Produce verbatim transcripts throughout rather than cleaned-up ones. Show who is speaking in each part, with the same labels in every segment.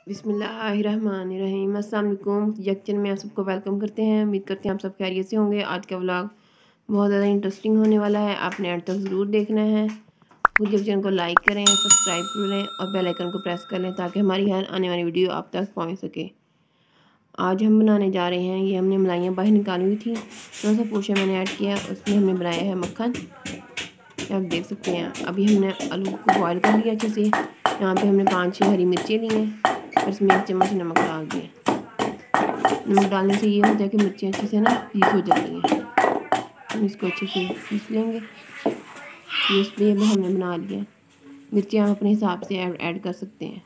Speaker 1: बिस्मिल्लाहिर्रहमानिर्रहीम। अस्सलाम वालेकुम। जक्चन में आप सबको वेलकम करते हैं। उम्मीद करते हैं आप सब खैरियत से होंगे। आज का व्लॉग बहुत ज़्यादा इंटरेस्टिंग होने वाला है, आपने एंड तक ज़रूर देखना है। खुद जक्चन को लाइक करें, सब्सक्राइब करें और बेल आइकन को प्रेस कर लें ताकि हमारी हर आने वाली वीडियो आप तक पहुँच सके। आज हम बनाने जा रहे हैं, ये हमने मलाइयाँ बाहर निकाली हुई थी, थोड़ा सा पोशा मैंने ऐड किया, उसमें हमने बनाया है मक्खन। आप देख सकते हैं। अभी हमने आलू को बॉयल कर लिया अच्छे से। यहाँ पे हमने पाँच छः हरी मिर्चें ली हैं और इसमें एक चम्मच नमक डाल दिया। नमक डालने से ये होता है कि मिर्चें अच्छे से ना पीस हो जाती हैं। हम इसको अच्छे से पीस लेंगे। ये इसलिए भी हमने बना लिया। मिर्चें आप अपने हिसाब से ऐड कर सकते हैं।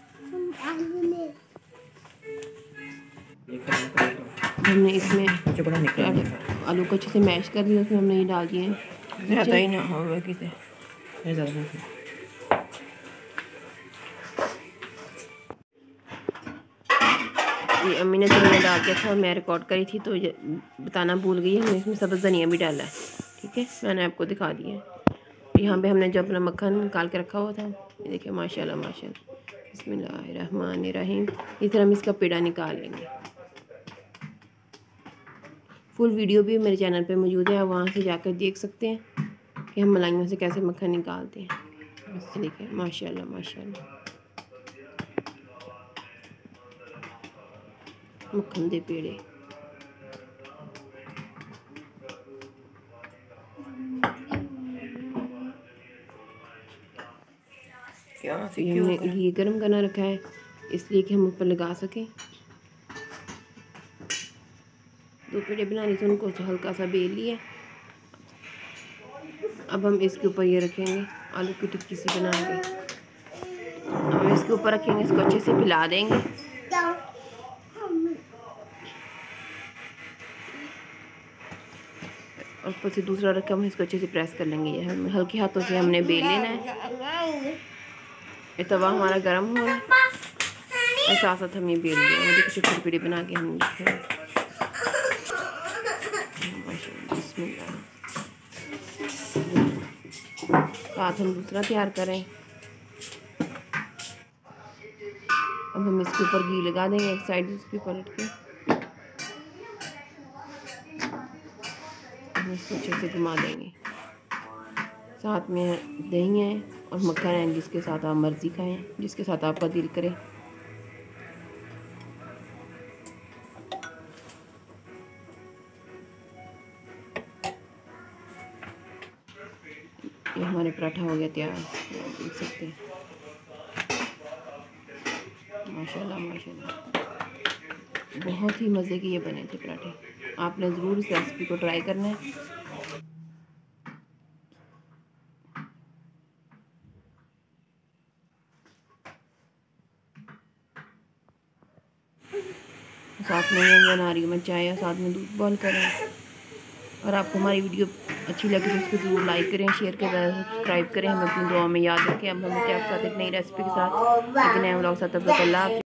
Speaker 1: हमने इसमें आलू को अच्छे से मैश कर दिया, उसमें हमने ये डाल दिए ये अम्मी ने धनिया डाल दिया था, मैं रिकॉर्ड करी थी तो बताना भूल गई। हमने इसमें सब्ज़ धनिया भी डाला है, ठीक है, मैंने आपको दिखा दिया। यहाँ पे हमने जो अपना मक्खन निकाल के रखा हुआ था, ये देखिए माशाल्लाह माशाल्लाह। बिस्मिल्लाहिर्रहमानिर्रहीम। इस तरह हम इसका पेड़ा निकाल लेंगे। फुल वीडियो भी मेरे चैनल पे मौजूद है, आप वहाँ से जाकर देख सकते हैं कि हम मलाइयों से कैसे मक्खन निकालते हैं। देखिए माशाल्लाह माशाल्लाह, मक्खन दे पेड़े। हमने घी गर्म करना रखा है इसलिए कि हम ऊपर लगा सकें। दो पेड़े बनाने से उनको हल्का सा बेल लिया। अब हम इसके ऊपर ये रखेंगे, आलू की टिक्की सी बना के हम इसके ऊपर रखेंगे, इसको अच्छे से फैला देंगे। और ऊपर से दूसरा रख के हम इसको अच्छे से प्रेस कर लेंगे। ये हम हल्के हाथों से हमने बेल लेना है। ये तवा हमारा गर्म हो रहा है और साथ साथ हम ये बेल लेंगे। देखिए छोटे पेड़े बना के हम साथ हम दूसरा तैयार करें। अब हम इसके ऊपर घी लगा देंगे, एक साइड इसके पलट के इसको अच्छे से घुमा देंगे। साथ में दही है और मक्खन है, जिसके साथ आप मर्ज़ी खाएं, जिसके साथ आपका दिल करे। ये हमारे पराठा हो गया तैयार, देख सकते हैं। माशाल्लाह माशाल्लाह, बहुत ही मज़े के ये बने थे पराठे। आपने ज़रूर इस रेसिपी को ट्राई करना है। साथ में मैं बना रही हूँ मैं चाय और साथ में दूध बॉयल करें। और आपको हमारी वीडियो अच्छी लगी तो इसको ज़रूर लाइक करें, शेयर करें, सब्सक्राइब करें, हमें अपनी दुआ में याद रखें। अब हम मिलते हैं आपके साथ एक नई रेसिपी के साथ, एक नए व्लॉग के साथ। तब तक अल्लाह हाफ़िज़।